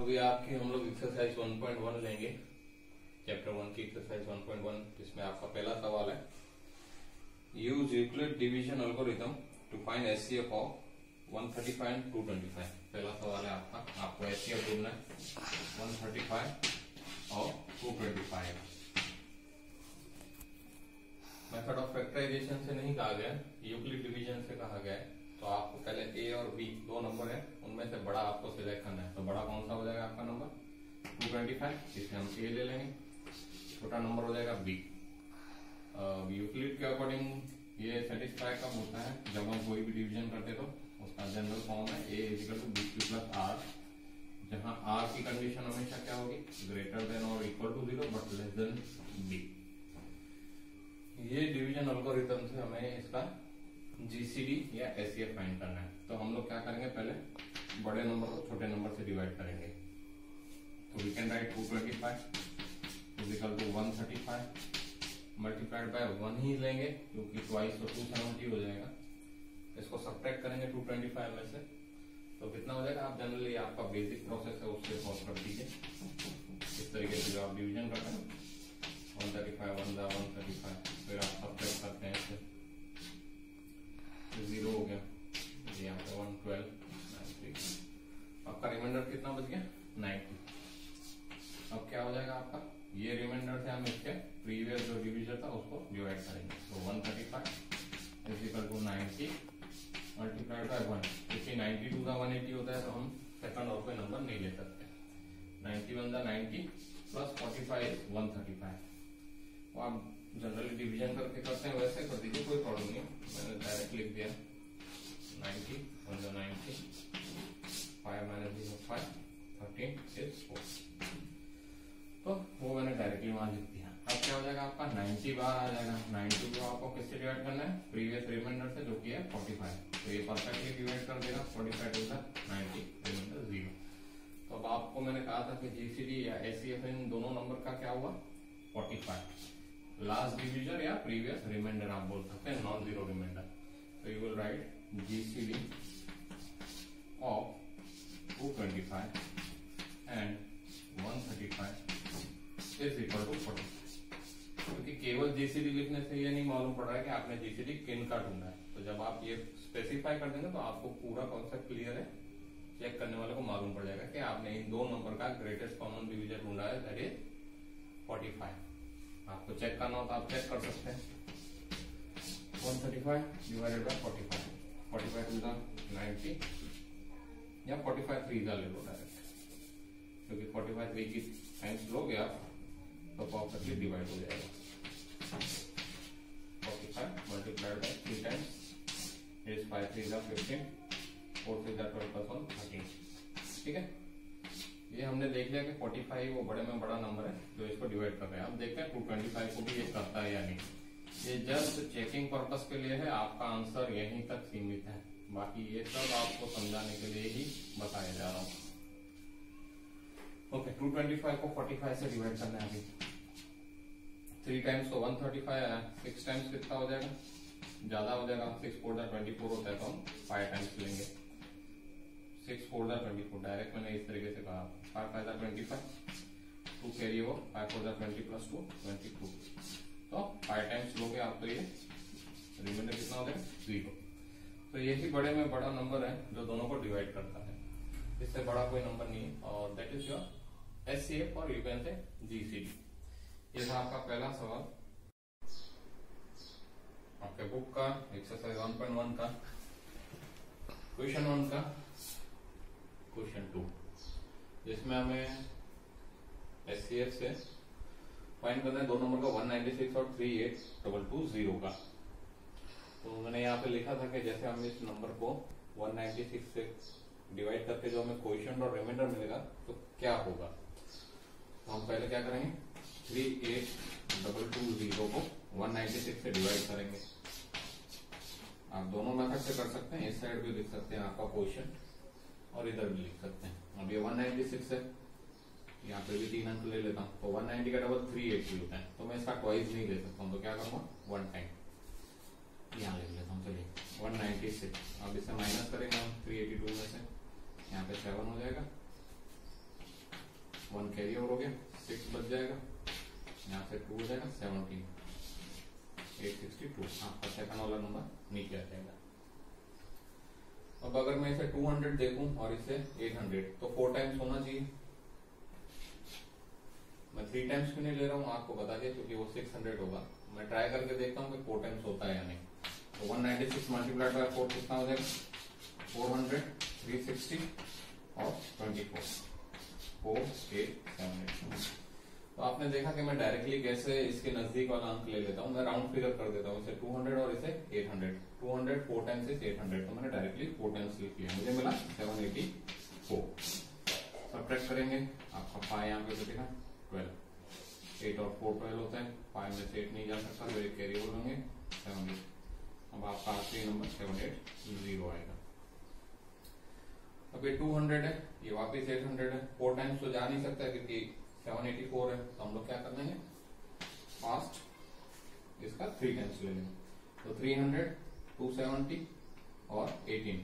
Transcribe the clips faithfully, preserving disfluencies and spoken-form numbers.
अभी आपकी हम लोग एक्सरसाइज वन पॉइंट वन लेंगे, चैप्टर वन की एक्सरसाइज वन पॉइंट वन, जिसमें आपका पहला सवाल है, use Euclid division algorithm to find HCF of one thirty five and two twenty five. पहला सवाल है आपका, आपको एचसीएफ ढूंढना है वन थर्टी फाइव और two twenty five. Method of factorization से नहीं कहा गया, यूक्लिड डिवीजन से कहा गया है। तो आपको पहले ए और बी दो नंबर है, उनमें से बड़ा आपको सिलेक्ट करना है। तो बड़ा कौन सा हो जाएगा आपका नंबर टू ट्वेंटी फाइव, इसमें हम ए ले लेंगे। छोटा नंबर हो जाएगा बी। यूक्लिड के अकॉर्डिंग ये सेटिस्फाई कब होता है, जब हम कोई भी डिवीजन करते तो उसका जनरल फॉर्म है A equal to B plus are, जहां आर की कंडीशन हमेशा क्या होगी, ग्रेटर देन और equal to zero but less than B. ये डिवीजन एल्गोरिथम से हमें इसका जीसीडी या एचसीएफ फाइंड करना है। तो हम लोग क्या करेंगे, पहले बड़े नंबर को छोटे नंबर से डिवाइड करेंगे। तो we can write two twenty five is equal to one thirty five multiplied by one ही लेंगे, क्योंकि ट्वाइस तो टू सेवेंटी हो जाएगा। इसको सब्ट्रैक्ट करेंगे टू ट्वेंटी फाइव में से, तो कितना हो जाएगा। आप जनरली आपका बेसिक प्रोसेस है उससे सॉल्व कर दीजिए। इस तरीके से जो आप डिवीजन करते हैं वन थर्टी फाइव वन जा वन थर्टी फाइव, फिर आप सब्ट्रैक्ट करते हैं इससे, जीरो हो गया, यहाँ पे वन ट्वेल्व, आपका रिमाइंडर कितना बच गया नाइन्टी। अब क्या हो जाएगा आपका, ये रिमाइंडर से हम इसके प्रीवियस जो डिवीजन था उसको डिवाइड करेंगे। तो one thirty five is equal to ninety multiplied by one, क्योंकि नाइन्टी टू का वन एटी होता है तो हम सेकंड और कोई नंबर नहीं ले सकते। नाइन्टी वन का ninety plus forty five one thirty five. आप जनरली डिवीजन करके करते हैं वैसे कर दीजिए, कोई प्रॉब्लम नहीं। मैंने डायरेक्ट लिख दिया नाइन्टी वन जा ninety, five minus zero five, thirteen is four. तो वो मैंने डायरेक्टली वहां लिख दिया। अब क्या हो जाएगा आपका नाइन्टी बार आ जाएगा। नाइन्टी को आपको किससे डिवाइड करना है, प्रीवियस रिमाइंडर से, जो कि है फोर्टी फाइव। तो ये परफेक्टली डिवाइड कर देगा, forty five two the ninety, reminder zero. तो अब आपको मैंने कहा था कि जीसीडी या एचसीएफ इन दोनों नंबर का क्या हुआ फोर्टी फाइव। लास्ट डिवीजन या प्रीवियस रिमाइंडर आप बोल सकते हैं, नॉन जीरो रिमाइंडर। तो you will write GCD of two twenty five and one thirty five is equal to forty. क्योंकि केवल जीसीडी लिखने से ये नहीं मालूम पड़ रहा है कि आपने जीसीडी किन का ढूंढा है। तो जब आप ये स्पेसिफाई कर देंगे तो आपको पूरा कॉन्सेप्ट क्लियर है, चेक करने वाले को मालूम पड़ जाएगा कि आपने इन दो नंबर का ग्रेटेस्ट कॉमन डिवीजर ढूंढा है, दैट इज फोर्टी फाइव। आपको चेक करना हो तो आप चेक कर सकते हैं। One thirty five divided by forty five, forty five two the ninety या फोर्टी फाइव थ्री का ले लो डायरेक्ट, क्योंकि फोर्टी फाइव थ्री की टाइम्स लोगे आप तो परफेक्टली डिवाइड हो जाएगा। Forty five multiplied by three times is five three जा फिफ्टीन, फोर थ्री जा ट्वेल्व प्लस वन थर्टीन। ठीक है, ये हमने देख लिया कि फोर्टी फाइव वो बड़े में बड़ा नंबर है जो इसको डिवाइड कर रहे हैं। अब देखते हैं टू ट्वेंटी फाइव को भी ये करता है या नहीं। ये जस्ट चेकिंग पर्पस के लिए है, आपका आंसर यहीं तक सीमित है। बाकी ये सब आपको समझाने के लिए ही बताया जा रहा हूँ। ओके, टू ट्वेंटी फाइव को फोर्टी फाइव से डिवाइड करना है अभी। थ्री टाइम्स तो वन थर्टी फाइव है, सिक्स टाइम्स कितना हो जाएगा, ज्यादा हो जाएगा। सिक्स फोर जा ट्वेंटी फोर होता है तो हम फाइव टाइम्स लेंगे। सिक्स फोर जा ट्वेंटी फोर, डायरेक्ट मैंने इस तरीके से कहा। फाइव फाइव जा ट्वेंटी फाइव, टू कैरी हो, फाइव फोर जा twenty plus two twenty to. तो फाइव टाइम्स लोगे आप तो ये रिमाइंडर कितना हो जाएगा, जीरो। तो यही बड़े में बड़ा नंबर है जो दोनों को डिवाइड करता है, इससे बड़ा कोई नंबर नहीं है। और दैट इज योर एचसीएफ और यू कैन से जीसीडी। ये था आपका पहला सवाल आपके बुक का, एक्सरसाइज वन पॉइंट वन का। क्वेश्चन वन का क्वेश्चन टू, जिसमें हमें एचसीएफ से फाइंड करना है दो नंबर का वन नाइन्टी सिक्स और three eight double two zero का। तो मैंने यहाँ पे लिखा था कि जैसे हम इस नंबर को वन नाइन्टी सिक्स से डिवाइड करके जो हमें क्वोशिएंट और रिमाइंडर मिलेगा तो क्या होगा। तो हम पहले क्या करेंगे, three eight double two zero को वन नाइन्टी सिक्स से डिवाइड करेंगे। आप दोनों मेथड से कर सकते हैं, इस साइड भी लिख सकते हैं आपका क्वोशिएंट और इधर भी लिख सकते हैं। अब ये वन नाइन्टी सिक्स है, यहाँ पे भी तीन अंक ले लेता हूँ। तो वन नाइन्टी का डबल थ्री एटी होता है, तो मैं इसका ट्वाइस नहीं ले सकता हूँ। तो क्या करूंगा, वन टाइम यहाँ ले लेता हूँ। चलिए वन नाइन्टी सिक्स, अब इसे माइनस करेंगे हम थ्री एटी टू में से, यहाँ पे सेवन हो जाएगा वन कैरी ओवर हो गया, सिक्स बच जाएगा, यहाँ से टू हो जाएगा, सेवनटीन, एट सिक्सटी टू, आपका सेकंड वाला नंबर नीचे आ जाएगा। अब अगर मैं इसे टू हंड्रेड देखूं और इसे एट हंड्रेड, तो फोर टाइम्स होना चाहिए। मैं थ्री टाइम्स क्यों नहीं ले रहा हूँ आपको बता दिया, क्योंकि वो सिक्स हंड्रेड होगा। मैं ट्राई करके देखता हूँ कि फोर टाइम्स होता है या नहीं। तो one ninety six multiplied by four कितना हो जाएगा, फोर हंड्रेड, थ्री सिक्सटी और twenty four, four eight seven eight. तो आपने देखा कि मैं डायरेक्टली कैसे इसके नजदीक वाला अंक ले लेता हूँ, मैं राउंड फिगर कर देता हूँ, इसे टू हंड्रेड और इसे eight hundred, two hundred four times is eight hundred, तो मैंने डायरेक्टली फोर टाइम्स लिख लिया, मुझे मिला सेवन एटी फोर। सब्ट्रैक्ट करेंगे, आपका फाइव यहाँ पे देखा ट्वेल्व, एट और फोर ट्वेल्व होता है, फाइव में से एट नहीं जा सकता, तो एक कैरी ओवर होंगे सेवन एट। अब आपका आखिरी नंबर सेवन एट जीरो आएगा। अब ये टू हंड्रेड है, ये वापिस एट हंड्रेड है, फोर टाइम्स तो जा नहीं सकता क्योंकि सेवन एटी फोर है, तो हम लोग क्या कर लेंगे, फास्ट इसका थ्री टाइम्स ले लेंगे। तो थ्री हंड्रेड, टू सेवेंटी और एटीन,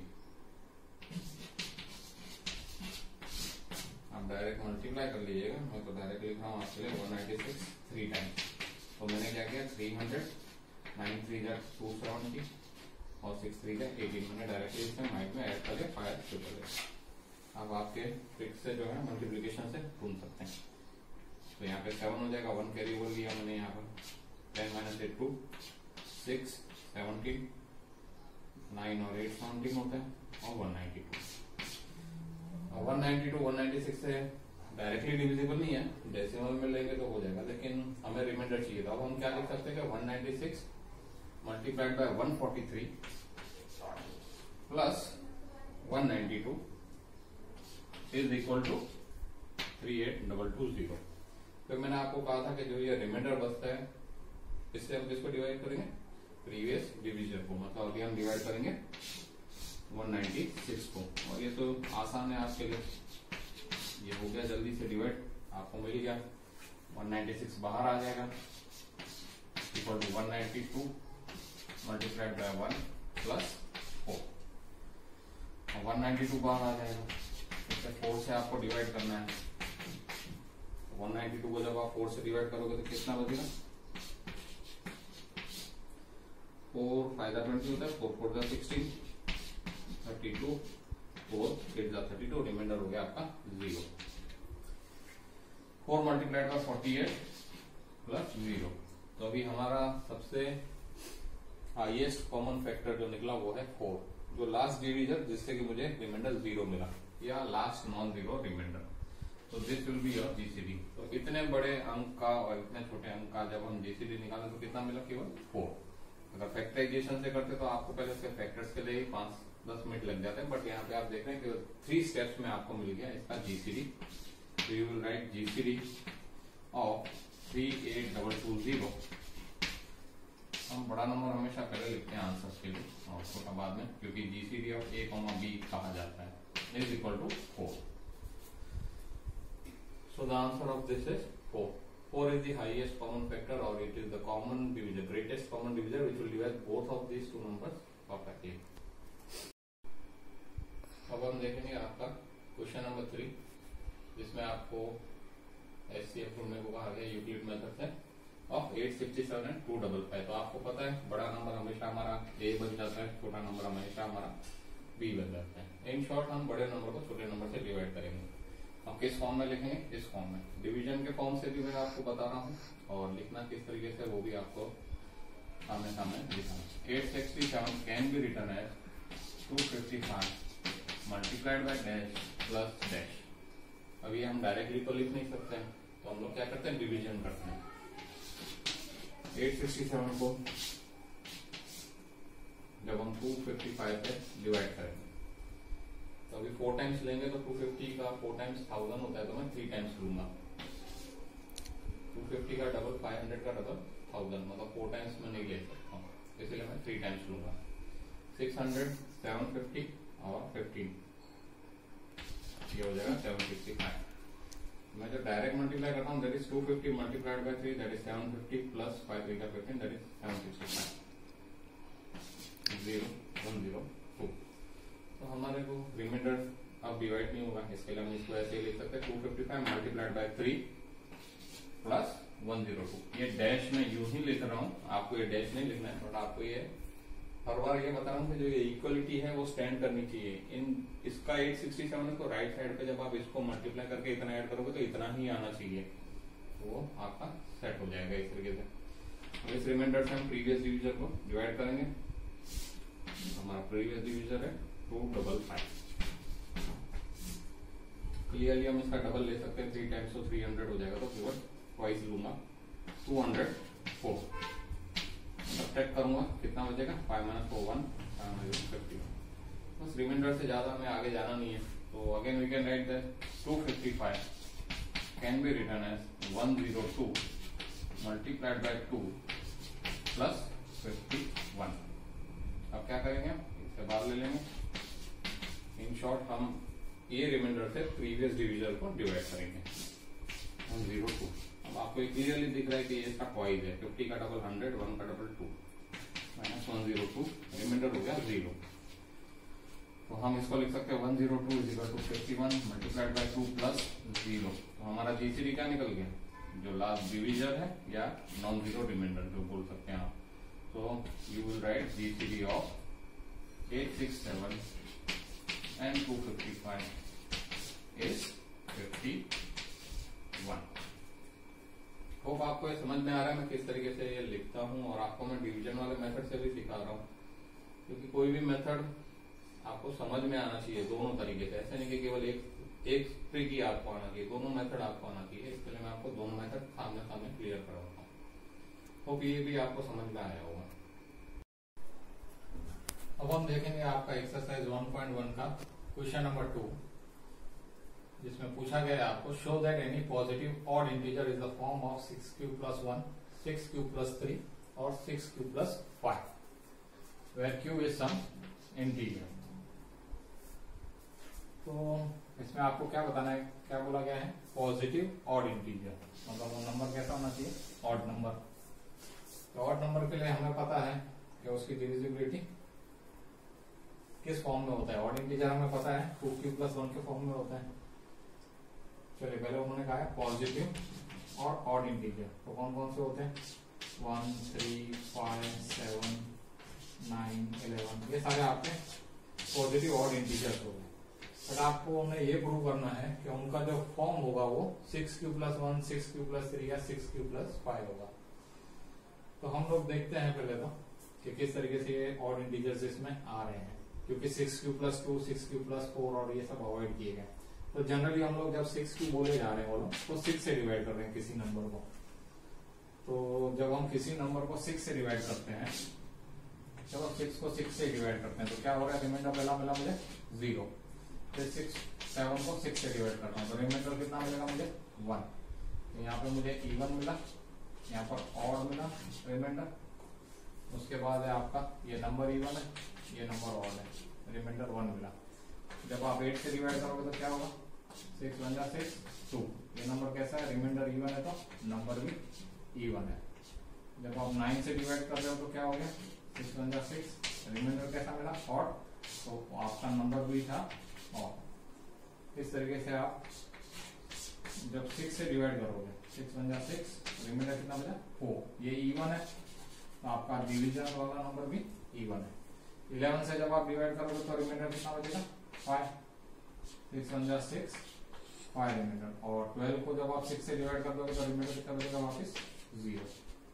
आप डायरेक्ट मल्टीप्लाई कर लीजिएगा, मैं तो डायरेक्ट लिख रहा हूँ आपके लिए one ninety six three times. तो मैंने क्या किया, थ्री हंड्रेड, नाइन थ्री जा टू सेवेंटी और सिक्स थ्री जा एटीन, मैंने डायरेक्टली इसमें माइंड में ऐड करके फाइव ट्रिपल एट। अब आपके ट्रिक से जो है मल्टीप्लीकेशन से ढूंढ सकते हैं। तो यहाँ पे सेवन हो जाएगा, वन कैरी ओवर लिया मैंने यहाँ पर, ten minus eight two, six, seventeen, nine और एट सेवनटीन होता है और one ninety two. One ninety two one ninety six से डायरेक्टली डिविजिबल नहीं है, डेसिमल में लेंगे तो हो जाएगा, लेकिन हमें रिमाइंडर चाहिए था। अब हम क्या लिख सकते हैं कि one ninety six multiplied by one forty three plus one ninety two is equal to three eight double two zero. फिर मैंने आपको कहा था कि जो ये रिमाइंडर बचता है इससे हम किसको डिवाइड करेंगे, प्रीवियस डिविजन को, मतलब अभी हम डिवाइड करेंगे वन नाइनटी सिक्स को। और ये तो आसान है आपके लिए, ये हो गया जल्दी से डिवाइड, आपको मिल गया वन नाइनटी सिक्स बाहर आ जाएगा, equal to one ninety two multiplied by one plus four, one ninety two बाहर आ जाएगा, इसे फोर से आपको डिवाइड करना है। वन नाइनटी टू को जब आप फोर से डिवाइड करोगे तो कितना बचेगा, फोर फाइव ट्वेंटी होता है, four four sixteen, thirty two, four eight thirty two, reminder हो गया आपका zero. Four multiplied by forty eight plus zero. तो अभी हमारा सबसे हाईएस्ट कॉमन फैक्टर जो निकला वो है फोर, जो लास्ट डिविजन जिससे कि मुझे रिमाइंडर जीरो मिला, या लास्ट नॉन जीरो रिमाइंडर। तो this will be your GCD. तो इतने बड़े अंक का और इतने छोटे अंक का जब हम जीसीडी निकालें तो कितना मिला, केवल फोर। अगर फैक्टराइजेशन से करते तो आपको पहले उसके फैक्टर्स के लिए ही पांच दस मिनट लग जाते हैं, बट यहाँ पे आप देख रहे हैं कि थ्री स्टेप्स में आपको मिल गया इसका जीसीडी। तो you will write GCD of three eight double two zero. हम बड़ा नंबर हमेशा पहले लिखते हैं आंसर के लिए और छोटा बाद में, क्योंकि GCD of a comma b कहा जाता है, is equal to four. So the answer of this is four. four is the highest common factor, or it is the common divisor, greatest common divisor, which will divide both of these two numbers perfectly. अब हम देखेंगे आपका question number three, जिसमें आपको HCF ढूंढने को कहा गया यूक्लिड मेथड से, of eight sixty seven and two double five. तो आपको पता है बड़ा नंबर हमेशा हमारा ए बन जाता है, छोटा नंबर हमेशा हमारा बी बन जाता है। इन शॉर्ट हम बड़े नंबर को छोटे नंबर से डिवाइड करेंगे। अब किस फॉर्म में लिखेंगे, इस फॉर्म में, डिवीजन के फॉर्म से भी मैं आपको बता रहा हूँ, और लिखना किस तरीके से वो भी आपको सामने सामने लिखना। Eight sixty seven can be return as two fifty five multiplied by dash plus dash. अभी हम डायरेक्टली तो लिख नहीं सकते हैं, तो हम लोग क्या करते हैं, डिवीजन करते हैं। एट सिक्सटी सेवन को जब हम टू फिफ्टी फाइव पे डिवाइड करेंगे तो अभी फोर टाइम्स लेंगे तो टू फिफ्टी का फोर टाइम्स थाउजेंड होता है, तो मैं थ्री टाइम्स लूंगा। टू फिफ्टी का डबल फाइव हंड्रेड का डबल थाउजेंड, मतलब फोर टाइम्स में नहीं ले सकता हूँ, इसलिए मैं थ्री टाइम्स लूंगा। सिक्स हंड्रेड, सेवन फिफ्टी और फिफ्टीन, ये हो जाएगा सेवन सिक्सटी फाइव। मैं जब डायरेक्ट मल्टीप्लाई करता हूँ, that is two fifty multiplied by three, that is seven fifty plus five three का fifteen, that is seven sixty five. Zero one zero two. तो हमारे को रिमाइंडर अब डिवाइड नहीं होगा, इसके लिए हम इसको ऐसे ही लिख सकते हैं, two fifty five multiplied by three plus one zero two. ये डैश में यूं ही लिख रहा हूँ, आपको ये डैश नहीं लिखना है, बट आपको ये हर बार ये बता रहा हूँ कि जो ये इक्वलिटी है वो स्टैंड करनी चाहिए। इन इसका एट सिक्सटी सेवन है तो राइट साइड पे जब आप इसको मल्टीप्लाई करके इतना ऐड करोगे तो इतना ही आना चाहिए, तो वो आपका सेट हो जाएगा इस तरीके से। इस रिमाइंडर से हम प्रीवियस डिविजन को डिवाइड करेंगे। हमारा प्रीवियस डिविजन है टू डबल फाइव। क्लियरली हम इसका डबल ले सकते हैं, थ्री टाइम्स तो थ्री हंड्रेड हो जाएगा, तो केवल ट्वाइस लूंगा, टू हंड्रेड फोर। सब्ट्रैक्ट करूंगा, कितना बचेगा, five minus four one, five minus fifty one. बस रिमाइंडर से ज्यादा हमें आगे जाना नहीं है, तो again we can write that two fifty five can be written as one zero two multiplied by two plus fifty one. अब क्या करेंगे, इससे बाहर ले लेंगे। इन शॉर्ट हम ये रिमाइंडर से प्रीवियस डिविजन को डिवाइड करेंगे, वन जीरो टू। अब आपको क्लियरली दिख रहा है कि ये इसका ट्वाइस है, फिफ्टी का डबल हंड्रेड, वन का double two, minus one zero two, reminder हो गया जीरो। तो हम इसको लिख सकते हैं one zero two is equal to fifty one multiplied by two plus zero. तो हमारा जीसीडी क्या निकल गया, जो लास्ट डिविजन है या नॉन जीरो रिमाइंडर जो बोल सकते हैं आप। तो you will write GCD of eight six seven and two fifty five is fifty one. Hope आपको ये समझ में आ रहा है मैं किस तरीके से ये लिखता हूँ, और आपको मैं डिवीजन वाले मेथड से भी सिखा रहा हूँ, क्योंकि कोई भी मेथड आपको समझ में आना चाहिए दोनों तरीके से। ऐसे नहीं कि केवल एक एक ट्रिक ही आपको आना चाहिए, दोनों मेथड आपको आना चाहिए। इसके लिए मैं आपको दोनों मेथड सामने सामने क्लियर करवाता हूँ। होप ये भी आपको समझ में आया होगा। अब हम देखेंगे आपका एक्सरसाइज वन पॉइंट वन का क्वेश्चन नंबर टू, जिसमें पूछा गया है आपको show that any positive odd integer is the form of six cube plus one, six cube plus three और six cube plus five where q is some integer. तो इसमें आपको क्या बताना है, क्या बोला गया है, पॉजिटिव ऑड इंटीजर, मतलब वो नंबर कैसा होना चाहिए, ऑड नंबर। तो ऑड नंबर के लिए हमें पता है कि उसकी डिविजिबिलिटी किस फॉर्म में होता है। ऑड इंटीजर हमें पता है टू क्यूब प्लस वन के फॉर्म में होता है। चलिए पहले उन्होंने कहा है पॉजिटिव और ऑड इंटीजर, तो कौन कौन से होते हैं, one, three, five, seven, nine, eleven, ये सारे आपके पॉजिटिव ऑड इंटीजर्स हो गए। बट आपको उन्हें ये प्रूव करना है कि उनका जो फॉर्म होगा वो six q plus one, six q plus three या सिक्स क्यू प्लस फाइव होगा। तो हम लोग देखते हैं पहले तो कि किस तरीके से ये ऑड इंटीजर्स इसमें आ रहे हैं, क्योंकि six q plus two, six q plus four और ये सब अवॉइड किए गए। तो जनरली हम लोग जब सिक्स क्यू बोले जा रहे हैं वो लोग तो सिक्स से डिवाइड कर रहे हैं किसी नंबर को। तो जब हम किसी नंबर को सिक्स से डिवाइड करते हैं, जब हम सिक्स को सिक्स से डिवाइड करते हैं तो क्या हो रहा है, रिमाइंडर पहला मिला मुझे जीरो, फिर सिक्स सेवन को सिक्स से डिवाइड करता हूँ तो रिमाइंडर कितना मिलेगा मुझे, वन। तो यहाँ पे मुझे इवन मिला, यहाँ पर ऑड मिला रिमाइंडर, उसके बाद है आपका ये नंबर इवन है, ये नंबर ऑड है, रिमाइंडर वन मिला। जब आप एट से डिवाइड करोगे तो क्या होगा, सिक्स वन जा सिक्स, टू, ये नंबर कैसा है, रिमाइंडर इवन है तो नंबर भी इवन है। जब आप नाइन से डिवाइड कर रहे हो तो क्या हो गया, सिक्स वन जा सिक्स, रिमाइंडर कैसा मिला, ऑड, तो आपका नंबर भी था ऑड। इस तरीके से आप जब सिक्स से डिवाइड करोगे, सिक्स वन जा सिक्स, रिमाइंडर कितना बचा, फोर, ये इवन है तो आपका डिवीजन वाला नंबर भी इवन है। इलेवन से जब आप डिवाइड करोगे तो रिमाइंडर कितना बचेगा, फाइव, सिक्स वन जा सिक्स, फाइव रिमाइंडर। और ट्वेल्व को जब आप सिक्स से डिवाइड कर दोगे तो रिमाइंडर कितना बचेगा, वापस जीरो।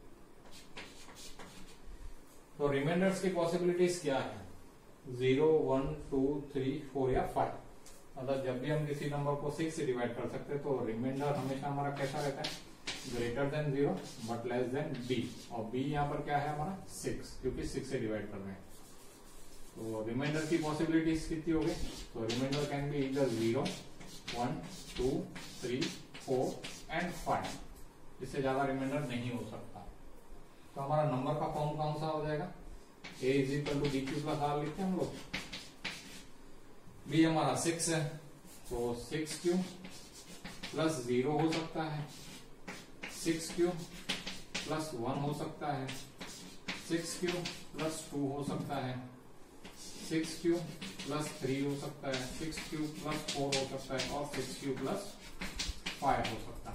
तो रिमाइंडर्स की पॉसिबिलिटीज क्या है, zero, one, two, three, four या फाइव। मतलब जब भी हम किसी नंबर को सिक्स से डिवाइड कर सकते हैं तो रिमाइंडर हमेशा हमारा कैसा रहता है, greater than zero but less than b, और बी यहाँ पर क्या है हमारा सिक्स, क्योंकि सिक्स से डिवाइड कर रहे हैं। तो रिमाइंडर की पॉसिबिलिटीज कितनी हो गई, तो रिमाइंडर कैन बी इधर zero, one, two, three, four and five, इससे ज्यादा रिमाइंडर नहीं हो सकता। तो हमारा नंबर का फॉर्म कौन सा हो जाएगा, a is equal to d q plus r लिखते हैं हम लोग। बी हमारा सिक्स है तो सिक्स क्यू प्लस जीरो हो सकता है, सिक्स क्यू प्लस वन हो सकता है, सिक्स क्यू प्लस टू हो सकता है, सिक्स क्यू प्लस थ्री हो सकता है, सिक्स क्यू प्लस फोर हो सकता है और सिक्स क्यू प्लस फाइव हो सकता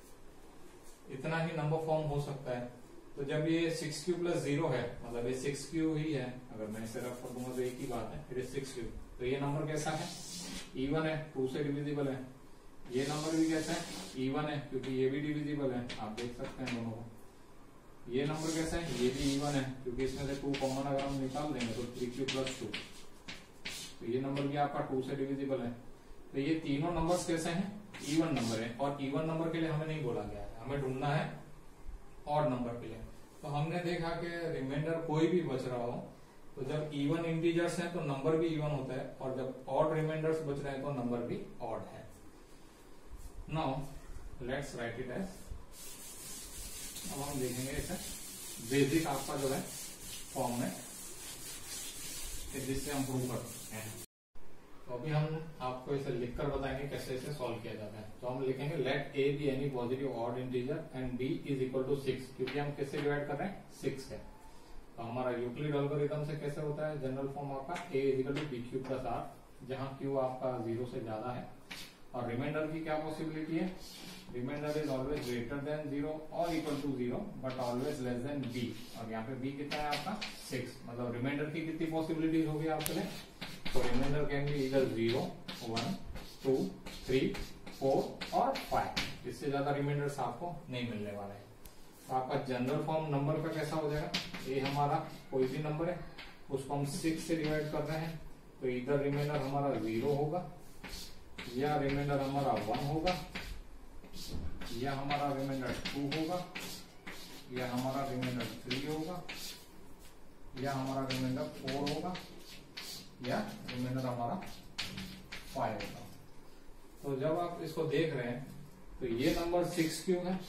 है। इतना ही नंबर फॉर्म हो सकता है। तो जब ये सिक्स क्यू प्लस जीरो है, मतलब ये सिक्स क्यू ही है, अगर मैं इसे रफ कर दूंगा तो एक ही बात है, इट इज सिक्स क्यू। तो ये नंबर कैसा है, इवन है, टू से डिविजिबल है। ये नंबर भी कैसा है, इवन है, क्योंकि ये भी डिविजिबल है, आप देख सकते हैं दोनों को। ये नंबर कैसा है, ये भी इवन है, क्योंकि इसमें से टू कॉमन अगर हम निकाल देंगे तो थ्री क्यू प्लस टू, तो ये नंबर भी आपका टू से डिविजिबल है। तो ये तीनों नंबर्स कैसे हैं, इवन नंबर है। और इवन नंबर के लिए हमें नहीं बोला गया है, हमें ढूंढना है ऑड नंबर के लिए। तो हमने देखा कि रिमाइंडर कोई भी बच रहा हो, तो जब इवन इंटीजर्स हैं तो नंबर भी इवन होता है, और जब ऑड रिमाइंडर्स बच रहे हैं तो नंबर भी ऑड है। Now let's write it as, अब हम देखेंगे इसे बेसिक आपका जो है फॉर्म में, जिससे हम प्रूव कर सकते हैं। तो अभी हम आपको इसे लिखकर बताएंगे कैसे इसे सॉल्व किया जाता है। तो हम लिखेंगे let a be any positive odd integer and b is equal to six, क्योंकि हम किससे डिवाइड कर रहे हैं, सिक्स से। तो हमारा यूक्लिड एल्गोरिथम से कैसे होता है, जनरल फॉर्म आपका a is equal to b q plus are, जहां क्यू आपका जीरो से ज्यादा है। और रिमाइंडर की क्या पॉसिबिलिटी है, remainder is always greater than zero और equal to zero but always less than b. और यहाँ पे बी कितना है आपका, सिक्स। मतलब रिमाइंडर की कितनी पॉसिबिलिटीज होगी आपके लिए, तो रिमाइंडर कैन बी इधर zero, one, two, three, four और फाइव। इससे ज्यादा रिमाइंडर्स आपको नहीं मिलने वाले हैं। तो आपका जनरल फॉर्म नंबर का कैसा हो जाएगा, ये हमारा कोई भी नंबर है, उसको हम सिक्स से डिवाइड कर रहे हैं, तो इधर रिमाइंडर हमारा जीरो होगा, या रिमाइंडर हमारा वन होगा, या हमारा रिमाइंडर टू होगा, या हमारा रिमाइंडर थ्री होगा, या हमारा रिमाइंडर फोर होगा, या रिमाइंडर हमारा फाइव होगा। तो जब आप इसको देख रहे हैं तो ये नंबर सिक्स क्यू है,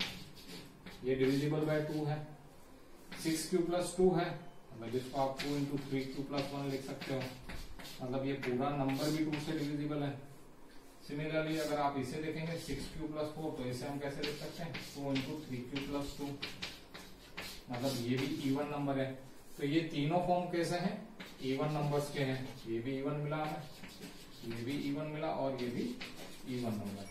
ये डिविजिबल बाय टू है, सिक्स क्यू प्लस टू है, मतलब इसको आप two into three q plus one लिख सकते हो, मतलब ये पूरा नंबर भी टू से डिविजिबल है। सिमिलरली अगर आप इसे देखेंगे सिक्स क्यू प्लस फोर, तो इसे हम कैसे लिख सकते हैं, two into three q plus two, मतलब ये भी इवन नंबर है। तो ये तीनों फॉर्म कैसे हैं, इवन नंबर्स के हैं। ये भी इवन मिला हमें, ये भी इवन मिला और ये भी इवन नंबर।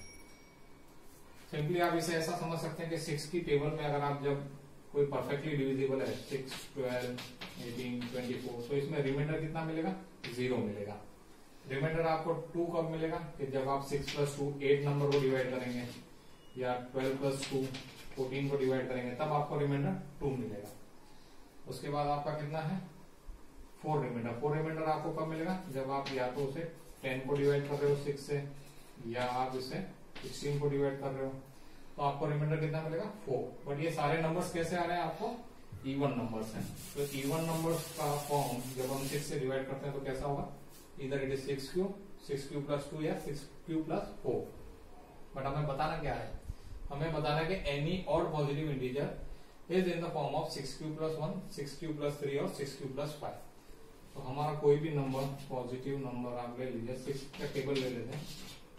सिंपली आप इसे ऐसा समझ सकते हैं कि सिक्स की टेबल में अगर आप जब कोई परफेक्टली डिविजिबल है, six, twelve, eighteen, twenty four, तो इसमें रिमाइंडर कितना मिलेगा, जीरो मिलेगा। रिमाइंडर आपको टू कब मिलेगा, कि जब आप six plus two eight number को डिवाइड करेंगे, या ट्वेल्व प्लस टू फोर्टीन को डिवाइड करेंगे, तब आपको रिमाइंडर टू मिलेगा। उसके बाद आपका कितना है, फोर रिमाइंडर। फोर रिमाइंडर आपको कब मिलेगा, जब आप या तो उसे टेन को डिवाइड कर रहे हो सिक्स से, या आप इसे सिक्सटीन को डिवाइड कर रहे हो, तो आपको रिमाइंडर कितना मिलेगा, फोर। बट ये सारे नंबर्स कैसे आ रहे हैं आपको, इवन नंबर्स हैं। तो इवन नंबर्स का फॉर्म जब हम सिक्स से डिवाइड करते हैं तो कैसा होगा, इधर it is six q, six q plus two या six q plus four. But हमें बताना क्या है, हमें बताना कि एनी और positive integer is in the form of six q plus one, six q plus three और सिक्स क्यू प्लस फाइव। तो हमारा कोई भी नंबर, पॉजिटिव नंबर आप ले लीजिए, सिक्स का टेबल ले लेते हैं,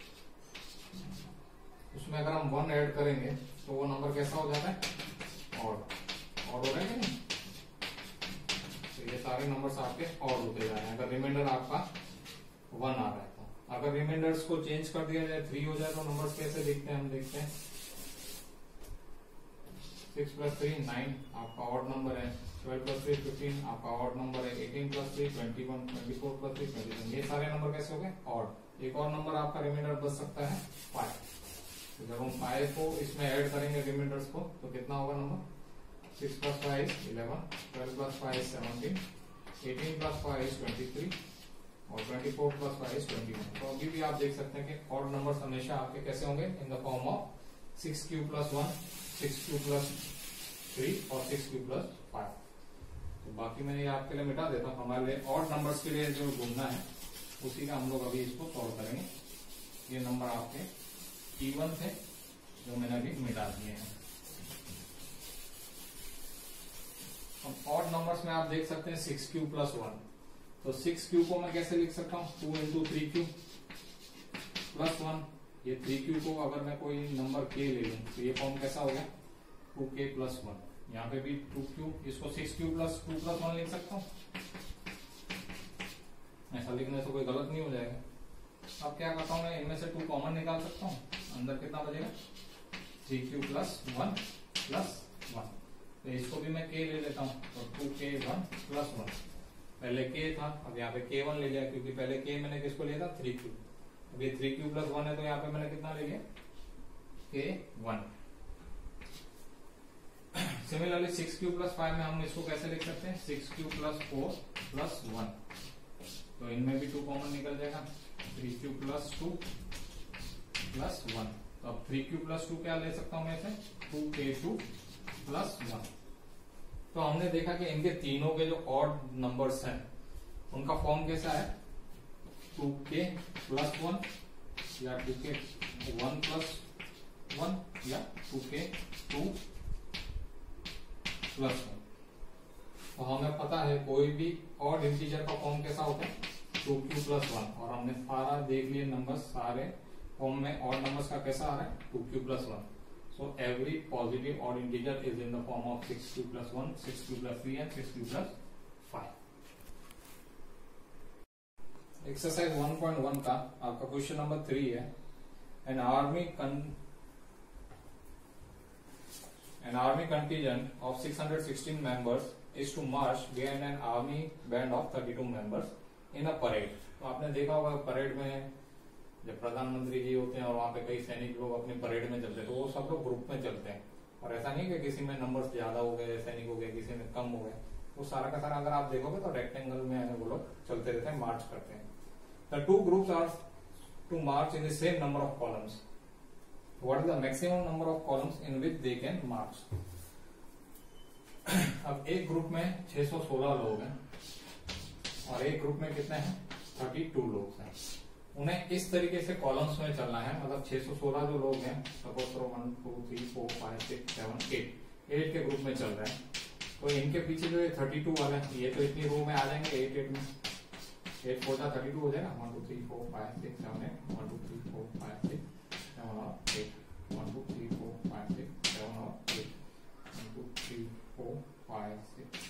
उसमें अगर हम वन ऐड करेंगे तो वो नंबर कैसा हो जाता है, ऑड। ऑड हो रहा है कि नहीं, तो ये सारे नंबर्स आपके ऑड होते जा रहे हैं। अगर रिमाइंडर आपका वन आ रहा है तो, अगर रिमाइंडर्स को चेंज कर दिया जाए, थ्री हो जाए, तो नंबर्स कैसे दिखते हैं हम देखते हैं। सिक्स प्लस थ्री नाइन आपका ऑड नंबर है, ट्वेल्व प्लस थ्री फिफ्टीन आपका ऑड नंबर है, eighteen plus three twenty one, twenty four plus three twenty one, ये सारे नंबर कैसे हो गए, ऑड। एक और नंबर आपका रिमाइंडर बच सकता है फाइव। तो जब हम फाइव को इसमें ऐड करेंगे रिमाइंडर्स को, तो कितना होगा number, six plus five eleven, twelve plus five seventeen, eighteen plus five twenty three और twenty four plus five twenty one. तो अभी भी आप देख सकते हैं कि ऑड नंबर्स हमेशा आपके कैसे होंगे, in the form of six q plus one, six q plus three और सिक्स क्यू प्लस फाइव। तो बाकी मैं ये आपके लिए मिटा देता हूँ। हमारे लिए ऑड नंबर्स के लिए जो ढूंढना है उसी का हम लोग अभी इसको सॉल्व करेंगे। ये नंबर आपके इवन थे जो मैंने अभी मिटा दिए हैं। अब ऑड नंबर्स में आप देख सकते हैं सिक्स क्यू प्लस वन, तो सिक्स क्यू को मैं कैसे लिख सकता हूँ, two into three q plus one. ये थ्री क्यू को अगर मैं कोई नंबर के ले लूं तो ये फॉर्म कैसा हो गया, टू के प्लस वन। यहाँ पे भी टू क्यू, इसको six q plus two plus one लिख सकता हूँ, ऐसा लिखने से कोई गलत नहीं हो जाएगा। अब क्या करता हूँ मैं, इनमें से टू कॉमन निकाल सकता हूँ, अंदर कितना बचेगा three q plus one plus one. तो इसको भी मैं के ले लेता हूँ, तो टू के वन प्लस वन, पहले के था अब यहाँ पे के वन ले लिया, क्योंकि पहले के मैंने किसको लिया था थ्री क्यू, अब ये थ्री क्यू प्लस वन है तो यहाँ पे मैंने कितना ले लिया के one. Similarly six q plus five में हम इसको कैसे लिख सकते हैं, six q plus four plus one, तो इनमें भी टू कॉमन निकल जाएगा, three q plus two plus one. तो अब थ्री क्यू प्लस टू क्या ले सकता हूं मैं इसे, टू के टू प्लस वन। तो हमने देखा कि इनके तीनों के जो ऑड नंबर्स हैं उनका फॉर्म कैसा है, टू के प्लस वन या टू के वन प्लस वन या टू के टू प्लस वन। तो हमें पता है कोई भी ऑड इंटीजर का फॉर्म कैसा होता है, टू क्यू प्लस वन, और हमने सारा देख लिए नंबर्स, सारे फॉर्म में ऑड नंबर्स का कैसा आ रहा है two q plus one. So every positive odd integer is in the form of six q plus one, six q plus three and six q plus five. Exercise one point one का आपका question number three है, an army An army contingent of six hundred sixteen members is to march behind an army band of thirty-two members in a parade। तो आपने देखा होगा parade में जब प्रधानमंत्री जी होते हैं और वहाँ पे कई सैनिक लोग अपनी परेड में चलते हैं, तो वो सब लोग ग्रुप में चलते हैं, और ऐसा नहीं कि किसी में नंबर्स ज्यादा हो गए सैनिक हो गए, किसी में कम हो गए, वो सारा का सारा अगर आप देखोगे तो रेक्टेंगल में वो लोग चलते रहते हैं, मार्च करते हैं। The two groups are to march in the same number of columns, what is the maximum number of columns in which they can march। अब एक ग्रुप में छह सौ सोलह लोग हैं और एक ग्रुप में कितने हैं बत्तीस लोग हैं, उन्हें इस तरीके से कॉलम्स में चलना है, मतलब छह सौ सोलह जो लोग हैं, सपोज करो one two three four five six seven eight eight के ग्रुप में चल रहे हैं, तो इनके पीछे जो थर्टी टू वाले हैं ये तो इतनी रो में आ जाएंगे, एट एट में एट फोर थर्टी टू हो जाएगा, one two three four five six seven eight, one two three four five six seven और eight, one two three four five six seven और eight, one two three four five six,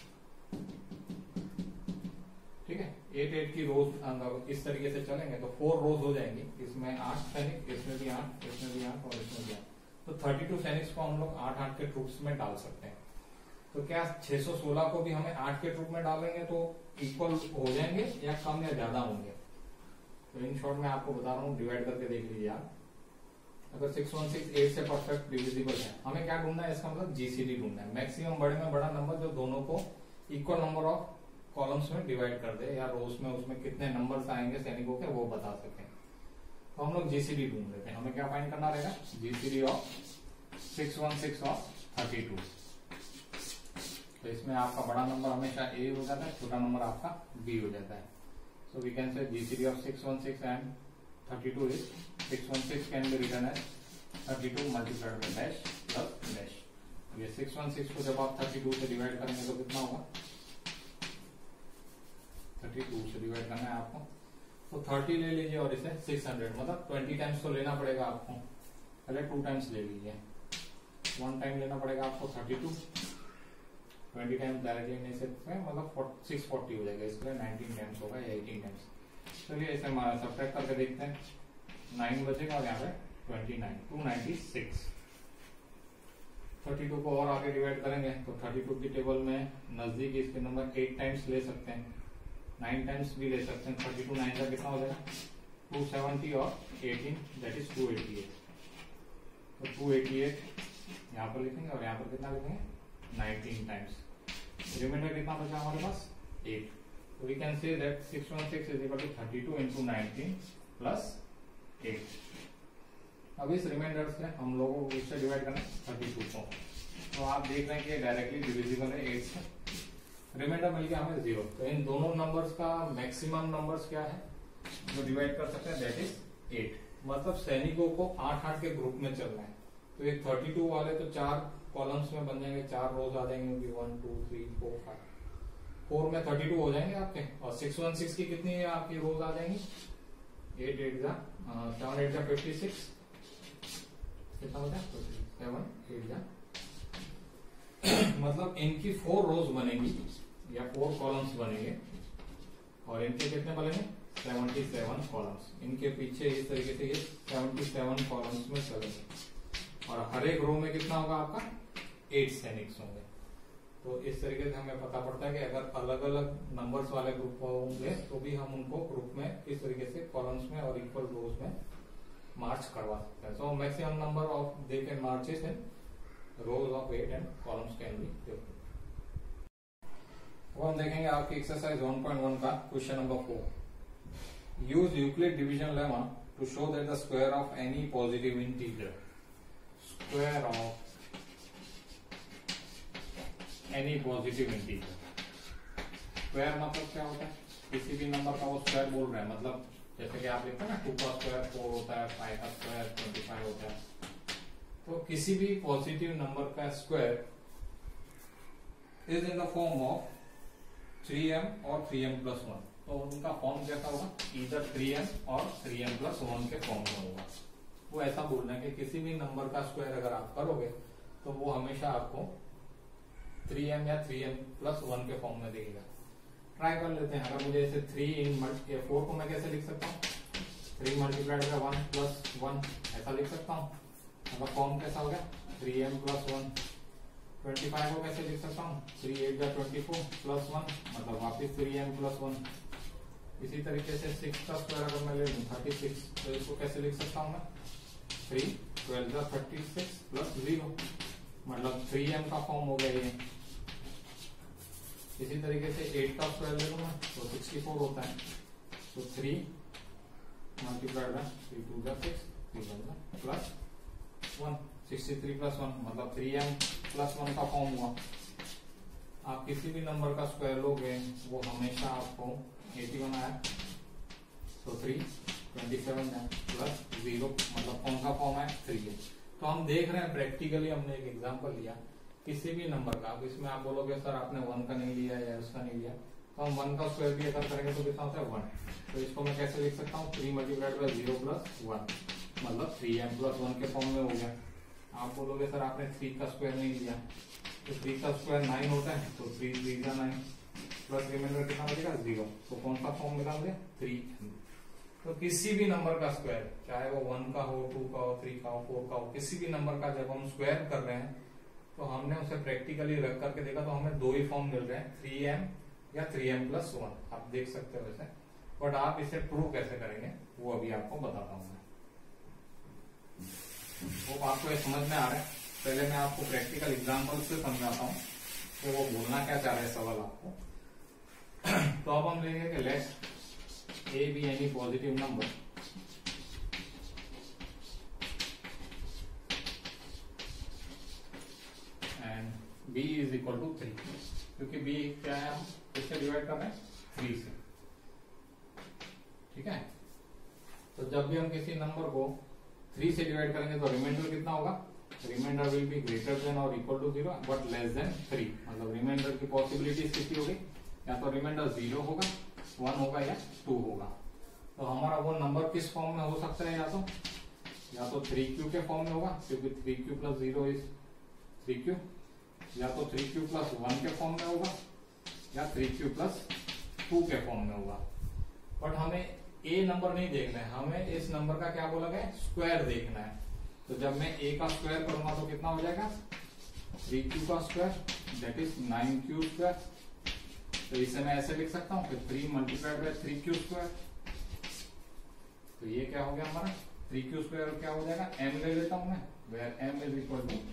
ठीक है, eight eight की रोज इस तरीके से चलेंगे तो फोर रोज हो जाएंगी, इसमें आठ सैनिक, इसमें भी आठ, इसमें भी आठ और इसमें भी आठ, तो थर्टी टू सैनिक्स को हम लोग आठ आठ के ट्रूप्स में डाल सकते हैं। तो क्या छह सौ सोलह को भी हमें आठ के ट्रूप में डालेंगे तो इक्वल हो जाएंगे या कम या ज्यादा होंगे। तो इन शॉर्ट में आपको बता रहा हूँ, डिवाइड करके देख लीजिए आप। अगर सिक्स वन सिक्स एट से परफेक्ट डिविजिबल है, हमें क्या ढूंढना है, इसका मतलब जीसीडी ढूंढना है, मैक्सिमम बड़े में बड़ा नंबर जो दोनों को इक्वल नंबर ऑफ कॉलम्स में डिवाइड कर दे, या रोज में उसमें कितने नंबर्स आएंगे सैनिकों के वो बता सके। तो हम लोग जीसीडी ढूंढ लेते हैं, हमें क्या फाइंड करना रहेगा, GCD of six one six of thirty two. तो इसमें आपका बड़ा नंबर हमेशा ए हो जाता है, छोटा नंबर आपका बी हो जाता है। So we can say GCD of six one six and thirty two is six one six can be written as thirty two multiplied by dash plus dash. ये सिक्स वन सिक्स को जब आप thirty two से divide करेंगे तो कितना होगा, thirty two से डिवाइड करना है आपको, तो थर्टी ले लीजिए और इसे सिक्स हंड्रेड, मतलब ट्वेंटी टाइम्स तो लेना पड़ेगा आपको, पहले टू टाइम्स ले लीजिए, वन टाइम लेना पड़ेगा आपको thirty two, twenty times directly नहीं सकते, मतलब सिक्स फोर्टी हो जाएगा, इसलिए नाइनटीन टाइम्स होगा या एटीन टाइम्स। चलिए इसे सब्ट्रैक्ट करके देखते हैं, नाइन बचेगा और यहाँ पे twenty nine, two ninety six. Thirty two को और आगे डिवाइड करेंगे तो थर्टी टू की टेबल में नजदीक इसके नंबर एट टाइम्स ले सकते हैं, नाइन टाइम्स भी ले सकते हैं, थर्टी टू नाइन का कितना हो जाएगा टू सेवेंटी और eighteen that is two eighty eight. तो टू एटी एट यहाँ पर लिखेंगे और यहाँ पर कितना लिखेंगे नाइनटीन टाइम्स, रिमाइंडर कितना बचा हमारे पास एट। तो we can say that six one six is equal to thirty two into nineteen plus eight. अब इस रिमाइंडर से हम लोगों को इससे डिवाइड करना है थर्टी टू को, तो आप देख रहे हैं कि डायरेक्टली डिविजिबल है एट से, रिमाइंडर मिल गया हमें जीरो। तो इन दोनों नंबर्स का मैक्सिमम नंबर्स क्या है जो डिवाइड कर सकते हैं, दैट इज एट। मतलब सैनिकों को आठ आठ के ग्रुप में चलना है, तो ये थर्टी टू वाले तो चार कॉलम्स में बन जाएंगे, चार रोज आ जाएंगे, one two three four five, four में थर्टी टू हो जाएंगे आपके, और सिक्स वन सिक्स की कितनी है आपकी रोज आ जाएंगी, एट एट जा सेवन एट जा फिफ्टी सिक्स, कितना होता है सेवन एट जा मतलब इनकी फोर रोज बनेगी या फोर कॉलम्स बनेंगे, और इनके कितने बनेंगे सतहत्तर कॉलम्स। इनके पीछे इस तरीके से ये सतहत्तर कॉलम्स में चलेंगे और हर एक रो में कितना होगा आपका एट सैनिक्स होंगे। तो इस तरीके से हमें पता पड़ता है कि अगर अलग अलग नंबर्स वाले ग्रुप होंगे तो भी हम उनको ग्रुप में इस तरीके से कॉलम्स में और इक्वल रोज में मार्च करवा सकते हैं। So maximum number of they can marches in rows of eight and columns can be fifty. वो हम देखेंगे आपकी एक्सरसाइज वन पॉइंट वन का question number four. Use Euclid division lemma to show that the square of any positive integer, square of any positive integer. Square मतलब क्या होता है, किसी भी नंबर का वो स्क्वायर बोल रहे हैं, मतलब जैसे कि आप लिखते हैं ना टू का स्क्वायर फोर होता है, फाइव का स्क्वायर ट्वेंटी फाइव होता है। तो किसी भी पॉजिटिव नंबर का square is in the form of three m और थ्री एम प्लस वन। तो उनका फॉर्म कैसा होगा, इधर थ्री एम और थ्री एम प्लस वन के फॉर्म में होगा। वो ऐसा बोलना है कि किसी भी नंबर का स्क्वायर अगर आप करोगे तो वो हमेशा आपको थ्री एम या थ्री एम प्लस वन के फॉर्म में देगा। ट्राई कर लेते हैं। अगर मुझे ऐसे थ्री इन मल्टी फोर को मैं कैसे लिख सकता हूँ, three multiplied by one plus one ऐसा लिख सकता हूँ। अगर फॉर्म कैसा हो गया three m plus one. Twenty five को कैसे लिख सकता हूँ, थ्री एट या ट्वेंटी फोर प्लस वन मतलब वापिस थ्री एम प्लस वन। इसी तरीके से सिक्स का स्क्वायर अगर मैं ले लूँ थर्टी सिक्स, तो इसको कैसे लिख सकता हूँ मैं, थ्री ट्वेल्व या थर्टी सिक्स प्लस जीरो मतलब थ्री एम का फॉर्म हो गया ये। इसी तरीके से एट का स्क्वायर ले लूंगा तो सिक्सटी फोर होता है। तो three multiplied by three two जा six, three one plus one, sixty three plus one मतलब थ्री एम प्लस वन का फॉर्म हुआ। आप किसी भी नंबर का स्क्वायर लोगे वो हमेशा आपको एटी वन आया, तो थ्री ट्वेंटी सेवन है प्लस जीरो मतलब कौन सा फॉर्म है थ्री है। तो हम देख रहे हैं प्रैक्टिकली, हमने एक एग्जांपल लिया किसी भी नंबर का। अब इसमें आप बोलोगे सर आपने वन का नहीं लिया या उसका नहीं लिया, तो हम वन का स्क्वायर भी अगर करेंगे तो कितना होता है वन। तो इसको मैं कैसे लिख सकता हूँ, three multiplied by zero plus one मतलब थ्री एम प्लस वन के फॉर्म में हो गया। आप बोलोगे सर आपने थ्री का स्क्वायर नहीं लिया, तो थ्री का स्क्वायर नाइन होता है, तो थ्री थ्री का नाइन प्लस रिमाइंडर कितना बचेगा जीरो। तो कौन सा फॉर्म मिला मुझे थ्री। तो किसी भी नंबर का स्क्वायर चाहे वो वन का हो, टू का हो, थ्री का हो, फोर का हो, किसी भी नंबर का जब हम स्क्वायर कर रहे हैं तो हमने उसे प्रैक्टिकली रख करके देखा तो हमें दो ही फॉर्म मिल रहे हैं, थ्री एम या थ्री एम प्लस वन। आप देख सकते हो वैसे, बट आप इसे प्रूव कैसे करेंगे वो अभी आपको बताता हूँ मैं। वो आपको ये समझ में आ रहा है, पहले मैं आपको प्रैक्टिकल एग्जाम्पल से समझाता हूँ कि वो बोलना क्या चाह रहे हैं सवाल आपको। तो अब हम लेंगे कि let a be any positive number and b is equal to three, क्योंकि b क्या है हम इससे डिवाइड कर रहे हैं थ्री से, ठीक है। तो जब भी हम किसी नंबर को थ्री से डिवाइड करेंगे तो रिमाइंडर कितना होगा, remainder will be greater than और equal to zero but less than three. मतलब रिमाइंडर की पॉसिबिलिटीज कितनी होगी, या तो रिमाइंडर जीरो होगा, वन होगा या टू होगा। तो हमारा वो नंबर किस फॉर्म में हो सकता है, या तो या तो थ्री क्यू के फॉर्म में होगा क्योंकि three q plus zero is three q, या तो थ्री क्यू प्लस वन के फॉर्म में होगा या थ्री क्यू प्लस टू के फॉर्म में होगा। बट हमें ए नंबर नहीं देखना है, हमें इस नंबर का क्या बोला गया स्क्वायर देखना है। तो जब मैं ए का स्क्वायर करूंगा तो कितना हो जाएगा, थ्री क्यू का square that is nine q square. तो इसे मैं ऐसे लिख सकता हूँ कि three multiplied by three q square. तो ये क्या हो गया हमारा थ्री क्यू स्क्वायर, क्या हो जाएगा एम ले लेता हूं मैं, where m is equal to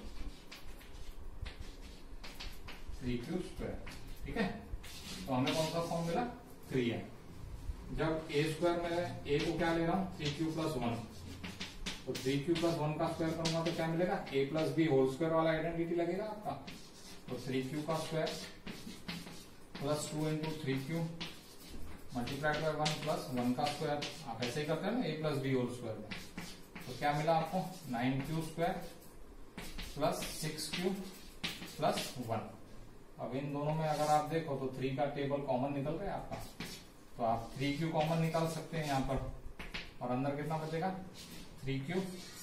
three q square, ठीक है। तो हमें कौन सा फॉर्म मिला थ्री एम। जब ए स्क्वायर में ए को क्या ले रहा हूं थ्री क्यू प्लस वन, तो थ्री क्यू प्लस वन का स्क्वायर करूंगा तो क्या मिलेगा a plus b whole square वाला आइडेंटिटी लगेगा आपका। तो थ्री क्यू का square plus two into three q multiplied by one plus one का स्क्वायर, आप ऐसे ही करते हैं ना a plus b whole square में। तो क्या मिला आपको nine q square plus six q plus one. अब इन दोनों में अगर आप देखो तो थ्री का टेबल कॉमन निकल रहा है आपका, तो आप थ्री क्यू कॉमन निकाल सकते हैं यहाँ पर, और अंदर कितना बचेगा three q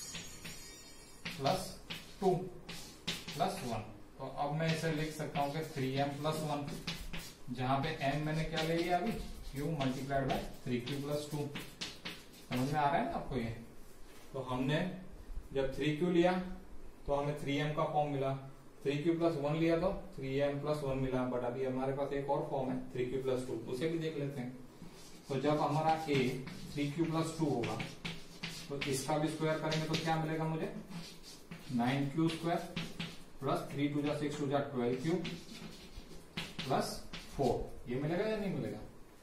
plus two plus one. तो अब मैं इसे लिख सकता हूँ कि थ्री एम प्लस वन, जहां पे m मैंने क्या ले लिया अभी q multiplied by three q plus two. समझ में आ रहा है ना आपको ये? तो हमने जब थ्री क्यू लिया तो हमें थ्री एम का फॉर्म मिला, थ्री क्यू प्लस वन लिया तो थ्री एम प्लस वन मिला, बट अभी हमारे पास एक और फॉर्म है थ्री क्यू प्लस टू, उसे भी देख लेते हैं। तो जब हमारा a three q plus two होगा तो इसका भी स्क्वायर करेंगे तो क्या मिलेगा मुझे, nine q square plus three two जा सिक्स टू जा ट्वेल्व क्यू प्लस फोर, ये मिलेगा या नहीं मिलेगा?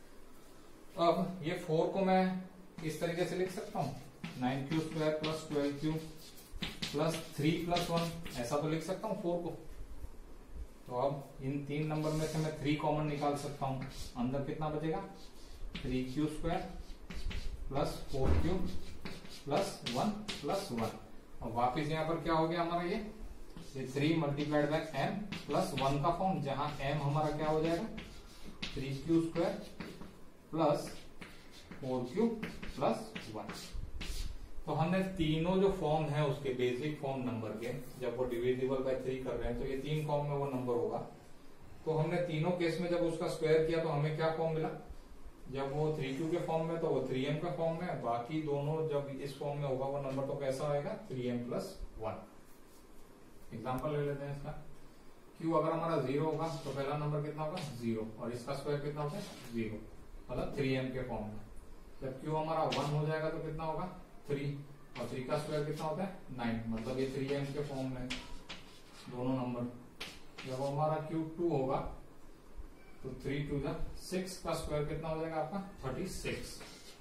अब ये फोर को मैं इस तरीके से लिख सकता हूं, nine q square plus twelve q plus three plus one, ऐसा तो लिख सकता हूं फोर को। तो अब इन तीन नंबर में से मैं थ्री कॉमन निकाल सकता हूं, अंदर कितना बचेगा, three q square plus four q plus one plus one. और वापिस यहाँ पर क्या हो गया हमारा, ये ये three multiplied by m plus one का फॉर्म, जहां एम हमारा क्या हो जाएगा, three q square plus four q plus one. तो हमने तीनों जो फॉर्म है उसके बेसिक फॉर्म नंबर के, जब वो डिविजिबल बाय थ्री कर रहे हैं तो ये तीन फॉर्म में वो नंबर होगा। तो हमने तीनों केस में जब उसका स्क्वायर किया तो हमें क्या फॉर्म मिला, जब वो थ्री क्यू के फॉर्म में तो वो थ्री एम का फॉर्म में, बाकी दोनों जब इस फॉर्म में होगा वो नंबर तो कैसा आएगा, three m plus one. Example ले लेते हैं इसका, क्यू अगर हमारा जीरो होगा तो पहला नंबर कितना होगा, जीरो, और इसका स्क्वायर कितना होगा, जीरो, मतलब थ्री एम के फॉर्म में। जब क्यू हमारा वन हो जाएगा तो कितना होगा, थ्री, और थ्री का स्क्वायर कितना होता है, नाइन, मतलब ये थ्री एम के फॉर्म में दोनों नंबर। जब हमारा क्यू टू होगा तो थ्री टू जा सिक्स का स्क्वायर कितना हो जाएगा आपका, थर्टी सिक्स।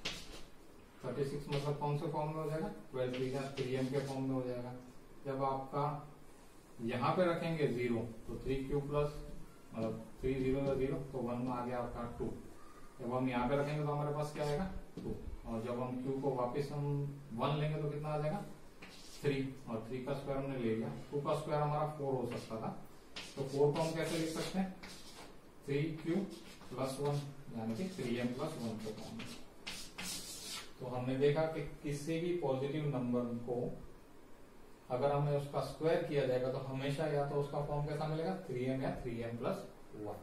थर्टी सिक्स मतलब कौन से फॉर्म में हो जाएगा, ट्वेल्व थ्री का थ्री एम के फॉर्म में हो जाएगा। जब आपका यहाँ पे रखेंगे जीरो तो थ्री क्यू प्लस मतलब थ्री जीरो जीरो तो वन में आ गया आपका टू। जब हम यहाँ पे रखेंगे तो हमारे पास क्या आएगा, टू, और जब हम क्यू को वापस हम वन लेंगे तो कितना आ जाएगा, थ्री, और थ्री का स्क्वायर हमने ले लिया, टू का स्क्वायर हमारा फोर हो सकता था, तो फोर को हम कैसे लिख सकते हैं, थ्री क्यू प्लस वन, यानी कि थ्री एम प्लस वन के फॉर्म में। तो हमने देखा कि किसी भी पॉजिटिव नंबर को अगर हमें उसका स्क्वायर किया जाएगा तो हमेशा या तो उसका फॉर्म कैसा मिलेगा, थ्री एम या थ्री एम प्लस वन।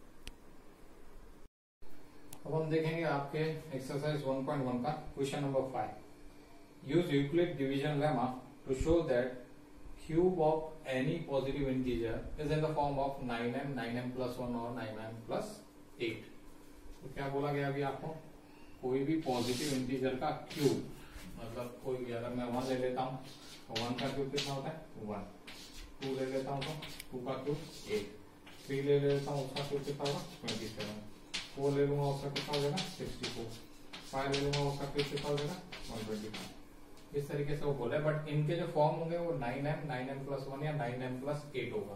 अब हम देखेंगे आपके एक्सरसाइज वन पॉइंट वन का question number five. Use Euclid division lemma to show that cube of any positive integer is in the form of nine m, nine m plus one और nine m plus eight. तो क्या बोला गया अभी आपको, कोई भी पॉजिटिव इंटीजर का क्यूब, मतलब कोई भी, अगर मैं वन ले लेता हूँ तो वन का क्यूब कितना होता है, वन, टू ले लेता हूँ तो टू का क्यूब एट, थ्री ले लेता हूँ उसका क्यूब कितना होगा, ट्वेंटी सेवन, फोर ले लूंगा उसका कितना हो जाएगा, सिक्सटी फोर, फाइव ले लूंगा उसका क्यूब कितना हो जाएगा, वन ट्वेंटी फाइव। इस तरीके से वो बोले, बट इनके जो फॉर्म होंगे वो nine m, nine m plus one या नाइन एम प्लस एट होगा।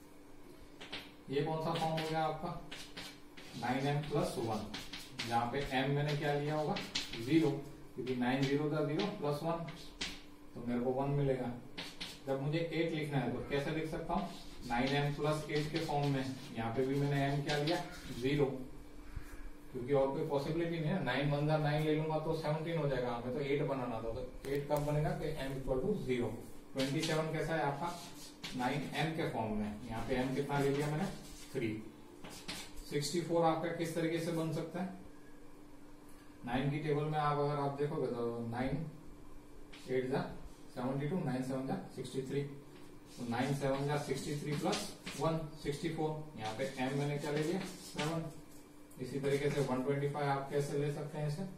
ये कौन सा फॉर्म हो गया आपका, नाइन एम प्लस वन, जहाँ पे m मैंने क्या लिया होगा, जीरो, क्योंकि नाइन जीरो का जीरो प्लस वन तो मेरे को वन मिलेगा। जब मुझे एट लिखना है तो कैसे लिख सकता हूँ, नाइन एम प्लस एट के फॉर्म में। यहाँ पे भी मैंने m क्या लिया, जीरो, क्योंकि और कोई पॉसिबिलिटी नहीं है, नाइन वन जा नाइन ले लूंगा तो सेवनटीन हो जाएगा, हमें तो एट बनाना था, तो एट कब बनेगा कि m equal to zero. Twenty seven कैसा है आपका, नाइन एम के फॉर्म में, यहाँ पे m कितना ले लिया मैंने, थ्री। सिक्सटी फोर आपका किस तरीके से बन सकता है, नाइन की टेबल में आप अगर आप देखोगे तो नाइन एट जा सेवेंटी टू, नाइन सेवन जा सिक्सटी थ्री, तो नाइन सेवन जा sixty three plus one sixty four, यहाँ पे m मैंने क्या ले लिया, सेवन। इसी तरीके से वन ट्वेंटी फाइव आप कैसे ले सकते हैं, इसे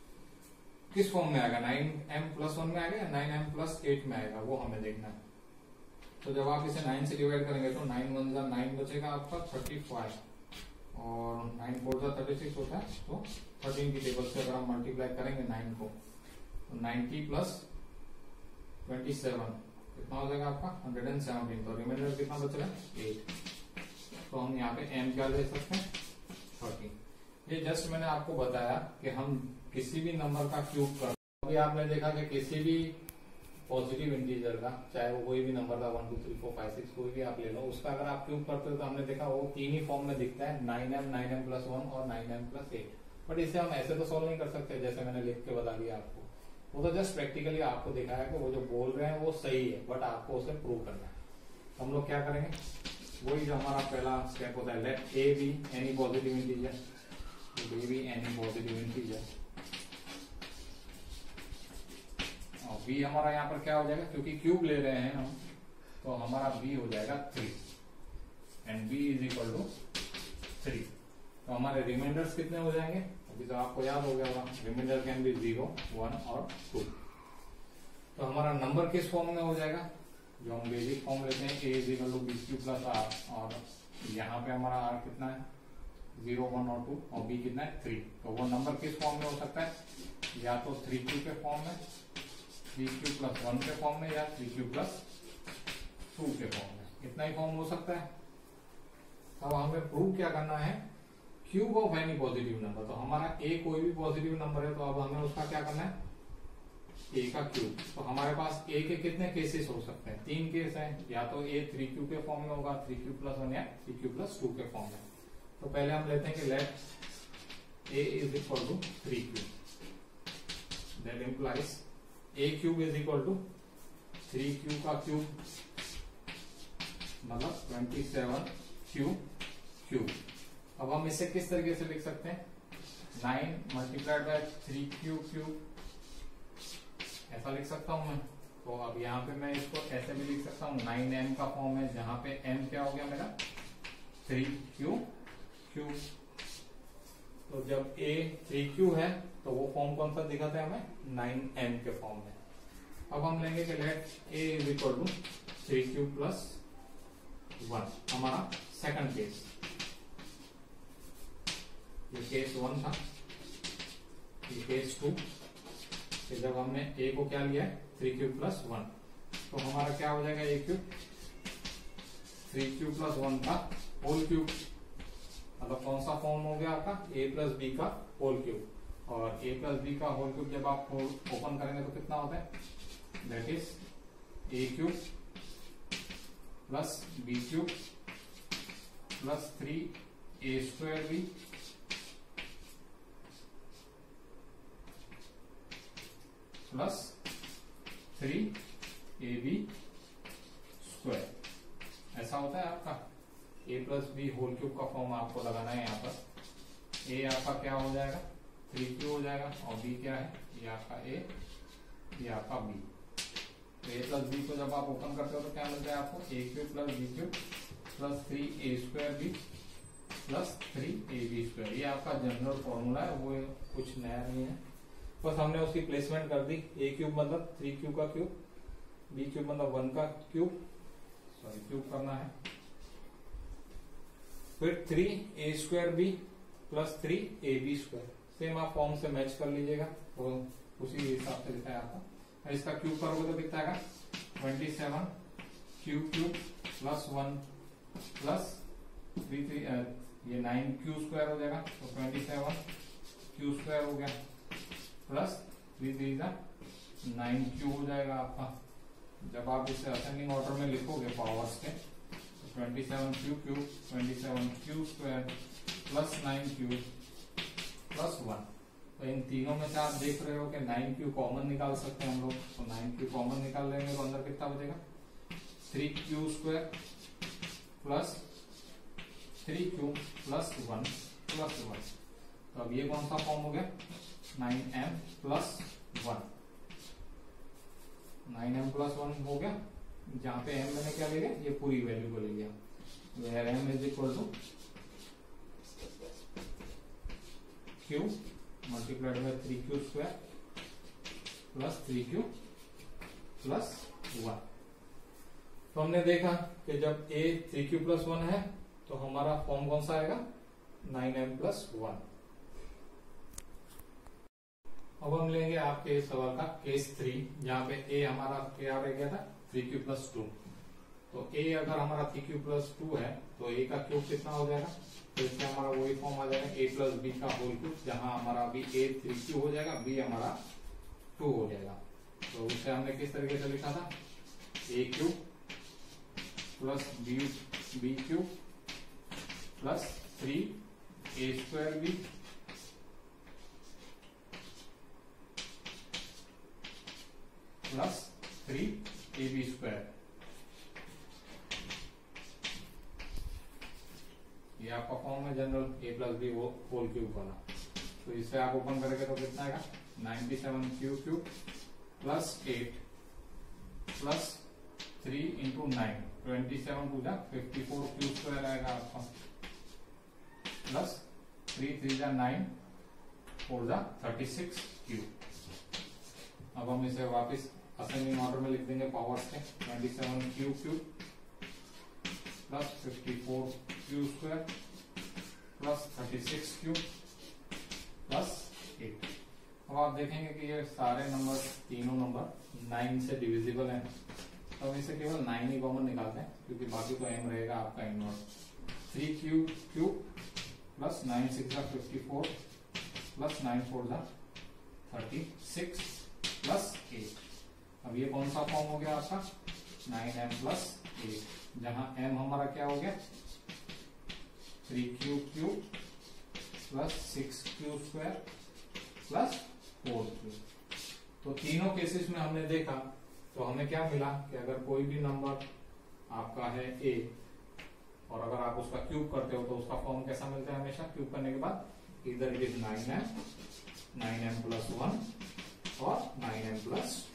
किस फॉर्म में आएगा, नाइन एम प्लस वन में आएगा या नाइन एम प्लस एट में आएगा, वो हमें देखना है। तो जब आप इसे नाइन से डिवाइड करेंगे तो नाइन वन जा नाइन बचेगा आपका थर्टी फाइव, और नाइन फोर जा थर्टी सिक्स होता है, तो थर्टीन की टेबल से अगर हम मल्टीप्लाई करेंगे नाइन को तो नाइन्टी प्लस ट्वेंटी सेवन कितना हो जाएगा आपका, हंड्रेड एंड सेवनटीन, तो रिमाइंडर कितना बच रहा है, एट। तो हम यहाँ पे m क्या ले सकते हैं, थर्टी। ये जस्ट मैंने आपको बताया कि हम किसी भी नंबर का क्यूब कर, अभी आपने देखा कि किसी भी पॉजिटिव इंटीजर का, चाहे वो कोई भी नंबर था, one two three four five six कोई भी आप ले लो, उसका अगर आप क्यूब करते हो तो हमने देखा वो तीन ही फॉर्म में दिखता है, nine m, nine m plus one और nine m plus eight. But इसे हम ऐसे तो सॉल्व नहीं कर सकते, जैसे मैंने लिख के बता दिया आपको, वो तो जस्ट प्रैक्टिकली आपको दिखाया कि वो जो बोल रहे हैं वो सही है, बट आपको उसे प्रूव करना है। तो हम लोग क्या करेंगे, वही जो हमारा पहला स्टेप होता है, let a be any positive integer. A be any positive integer, और बी हमारा यहाँ पर क्या हो जाएगा, क्योंकि क्यूब ले रहे हैं हम, तो हमारा बी हो जाएगा three and b is equal to three. तो हमारे रिमाइंडर्स कितने हो जाएंगे, अभी तो आपको याद हो गया होगा, remainder can be zero, one और टू। तो हमारा नंबर किस फॉर्म में हो जाएगा, जो हम बेसिक फॉर्म लेते हैं, a is equal to b q plus r, और यहाँ पे हमारा आर कितना है, जीरो, वन और टू, और बी कितना है, थ्री। तो वो नंबर किस फॉर्म में हो सकता है, या तो थ्री क्यू के फॉर्म में, थ्री क्यू प्लस वन के फॉर्म में, या थ्री क्यू प्लस टू के फॉर्म में। इतना ही फॉर्म हो सकता है। अब हमें प्रूव क्या करना है, cube of any positive number. तो हमारा ए कोई भी पॉजिटिव नंबर है, तो अब हमें उसका क्या करना है, ए का क्यूब। तो हमारे पास ए के कितने केसेस हो सकते हैं, तीन केस हैं, या तो ए थ्री क्यू के फॉर्म में होगा, थ्री क्यू प्लस वन, या थ्री क्यू प्लस टू के फॉर्म में। तो पहले हम लेते हैं कि let a is equal to three q, that implies a cube is equal to three q का क्यूब, मतलब ट्वेंटी सेवन क्यू क्यूब। अब हम इसे किस तरीके से लिख सकते हैं, nine multiplied by three q cube, ऐसा लिख सकता हूं मैं। तो अब यहाँ पे मैं इसको ऐसे भी लिख सकता हूँ, नाइन एम का फॉर्म है, जहां पे एम क्या हो गया मेरा, थ्री क्यू क्यूब। तो जब ए थ्री क्यू है, तो वो फॉर्म कौन सा दिखाता है हमें, नाइन एम के फॉर्म में। अब हम लेंगे कि let a is equal to three q plus one, हमारा सेकंड केस। ये केस वन था, ये केस टू। जब हमने ए को क्या लिया है, थ्री क्यू प्लस वन, तो हमारा क्या हो जाएगा, a cube three q plus one का होल क्यूब, मतलब कौन सा फॉर्म हो गया आपका, ए प्लस बी का होल क्यूब। और ए प्लस बी का होल क्यूब जब आप ओपन करेंगे तो कितना होता है, that is a cube plus b cube plus three a square b plus three a b square. ऐसा होता है आपका, a plus b whole cube का फॉर्म आपको लगाना है यहाँ पर। ए आपका क्या हो जाएगा, थ्री क्यू हो जाएगा, और बी क्या है, ये आपका ए, ये आपका बी। तो ए प्लस बी को जब आप ओपन करते हो तो क्या मिलता है आपको, a cube plus b cube plus three a square b plus three a b square. ये आपका जनरल फॉर्मूला है, वो कुछ नया नहीं है, बस हमने उसकी प्लेसमेंट कर दी। ए क्यूब मतलब थ्री क्यू का क्यूब, बी क्यूब मतलब वन का क्यूब, सॉरी क्यूब करना है, फिर three a square b plus three a b square. Same आप फॉर्म से मैच कर लीजिएगा, तो उसी हिसाब से दिखाया आपका। इसका क्यूब करोगे तो दिखता है twenty seven q cube plus one plus three three, ये नाइन क्यू स्क्वायर हो जाएगा, तो ट्वेंटी सेवन क्यू स्क्वायर हो गया plus three three nine q हो जाएगा आपका। जब आप इसे असेंडिंग ऑर्डर में लिखोगे पावर्स के, तो twenty seven q cube, twenty seven q square plus nine q plus one. तो इन तीनों में से आप देख रहे हो कि नाइन क्यू कॉमन निकाल सकते हैं हम लोग, तो नाइन क्यू कॉमन निकाल लेंगे तो अंदर कितना बचेगा, three q square plus three q plus one plus one. तो अब ये कौन सा फॉर्म हो गया, nine m plus one, nine m plus one हो गया। जहां पे एम मैंने क्या ले लिया, ये पूरी वैल्यू को ले लिया, where m is equal to q multiplied by three q square plus three q plus one. तो हमने देखा कि जब a three q plus one है तो हमारा फॉर्म कौन सा आएगा, नाइन एम प्लस वन। अब हम लेंगे आपके इस सवाल का केस थ्री, जहां पे ए हमारा क्या रह गया था, थ्री क्यू प्लस टू। तो ए अगर हमारा थ्री क्यू प्लस टू है तो ए का क्यूब कितना हो जाएगा, तो इसमें हमारा वही फॉर्म आ जाएगा, ए प्लस बी का होल क्यूब, जहां हमारा अभी ए थ्री क्यू हो जाएगा, बी हमारा टू हो जाएगा। तो उसे हमने किस तरीके से लिखा था, a cube plus b b cube plus three a square b plus three a b square. ये आपका फॉर्म है general a plus b whole cube वाला। तो इसे आप ओपन करेंगे तो कितना आएगा ninety seven q cube plus eight plus three into nine twenty seven two जा फिफ्टी फोर क्यू स्क्वायर आएगा आपका प्लस थ्री थ्री जा नाइन फोर जा थर्टी सिक्स क्यू। अब हम इसे वापस असेंडिंग ऑर्डर में लिख देंगे पावर से twenty seven q cube plus fifty four q square plus thirty six q plus eight. अब आप देखेंगे कि ये सारे नंबर तीनों नंबर नाइन से डिविजिबल हैं, तो हम इसे केवल नाइन ही कॉमन निकालते हैं क्योंकि बाकी तो एम रहेगा आपका इन नॉट। Three q cube plus nine six जा fifty four plus nine four जा थर्टी सिक्स प्लस एट। अब ये कौन सा फॉर्म हो गया आपका नाइन एम प्लस एट, जहां एम हमारा क्या हो गया three q cube plus six q square plus four q. तो तीनों केसेस में हमने देखा तो हमें क्या मिला कि अगर कोई भी नंबर आपका है ए और अगर आप उसका क्यूब करते हो तो उसका फॉर्म कैसा मिलता है हमेशा क्यूब करने के बाद इधर it is nine m nine m plus one और नाइन एम प्लस